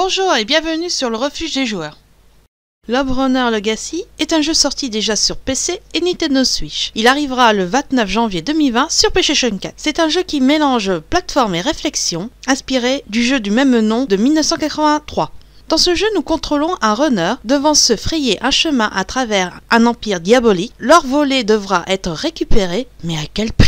Bonjour et bienvenue sur le refuge des joueurs. Love Runner Legacy est un jeu sorti déjà sur PC et Nintendo Switch. Il arrivera le 29 janvier 2020 sur PlayStation 4. C'est un jeu qui mélange plateforme et réflexion, inspiré du jeu du même nom de 1983. Dans ce jeu, nous contrôlons un runner devant se frayer un chemin à travers un empire diabolique. L'or volé devra être récupéré, mais à quel prix ?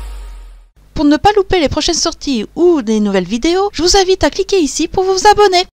Pour ne pas louper les prochaines sorties ou des nouvelles vidéos, je vous invite à cliquer ici pour vous abonner.